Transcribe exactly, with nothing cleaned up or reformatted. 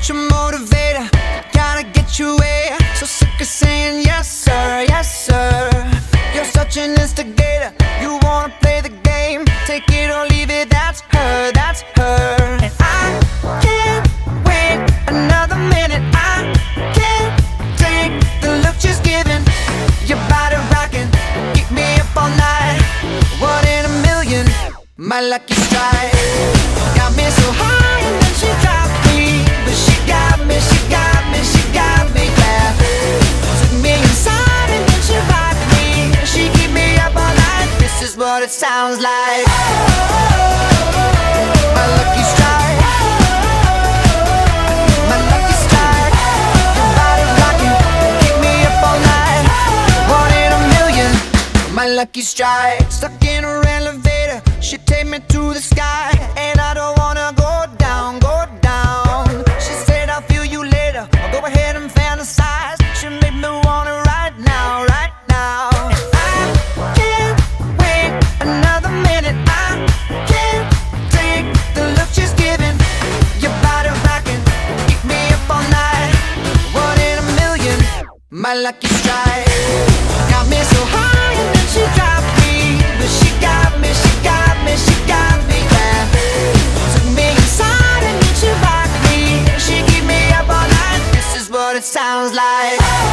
such a motivator, gotta get you way. So sick of saying yes sir, yes sir. You're such an instigator, you wanna play the game. Take it or leave it, that's her, that's her. And I can't wait another minute. I can't take the look she's giving. Your body rocking, keep me up all night. One in a million, my lucky strike. Got me so high and then she dropped me. But she got me, she got me, she got me, yeah. Took me inside and then she rocked me. She keep me up all night, this is what it sounds like. My lucky strike, my lucky strike. Your body rocking, keep me up all night. One in a million, my lucky strike. Stuck in her elevator, she take me to the sky. And I don't wanna go down, go down. She said I'll feel you later, I'll go ahead and fantasize. She make me want it right now, right now. And I can't wait another minute. I can't take the look she's giving. Your body rocking, keep me up all night. One in a million, my lucky strike. Got me so high and then she dropped me. But she got me, she got me, she got me, yeah. Took me inside and then she rocked me. She keep me up all night, this is what it sounds like.